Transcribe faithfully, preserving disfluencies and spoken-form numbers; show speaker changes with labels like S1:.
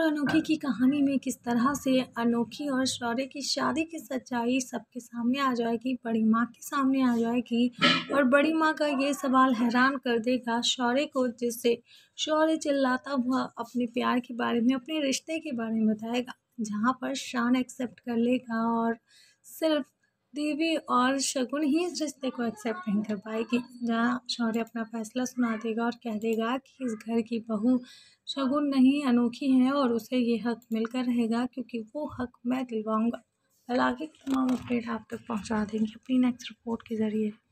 S1: अनोखी की कहानी में किस तरह से अनोखी और शौर्य की शादी की सच्चाई सबके सामने आ जाएगी, बड़ी माँ के सामने आ जाएगी। और बड़ी माँ का ये सवाल हैरान कर देगा शौर्य को, जिससे शौर्य चिल्लाता हुआ अपने प्यार के बारे में, अपने रिश्ते के बारे में बताएगा, जहाँ पर शान एक्सेप्ट कर लेगा और सिर्फ देवी और शगुन ही इस रिश्ते को एक्सेप्ट नहीं कर पाएगी। जहाँ शौर्य अपना फैसला सुना देगा और कह देगा कि इस घर की बहू शगुन नहीं अनोखी है और उसे ये हक मिलकर रहेगा, क्योंकि वो हक मैं दिलवाऊंगा। कल आगे की तमाम अपडेट आप तक पहुंचा देंगे अपनी नेक्स्ट रिपोर्ट के ज़रिए।